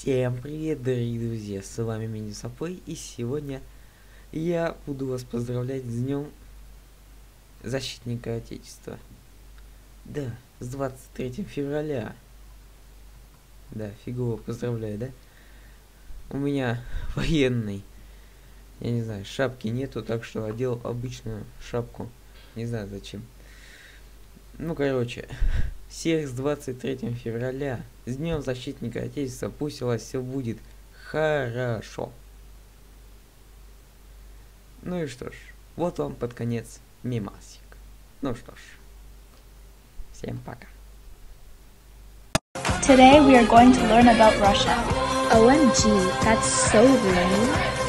Всем привет, дорогие друзья, с вами Минисапой, и сегодня я буду вас поздравлять с Днем Защитника Отечества. Да, с 23 февраля. Да, фигово поздравляю, да? У меня военный, я не знаю, шапки нету, так что одел обычную шапку, не знаю зачем. Ну, короче, всех с 23 февраля, с Днем Защитника Отечества, пусть у вас все будет хорошо. Ну и что ж, вот вам под конец мемасик. Ну что ж, всем пока. Today we are going to learn about Russia. OMG, that's so lame.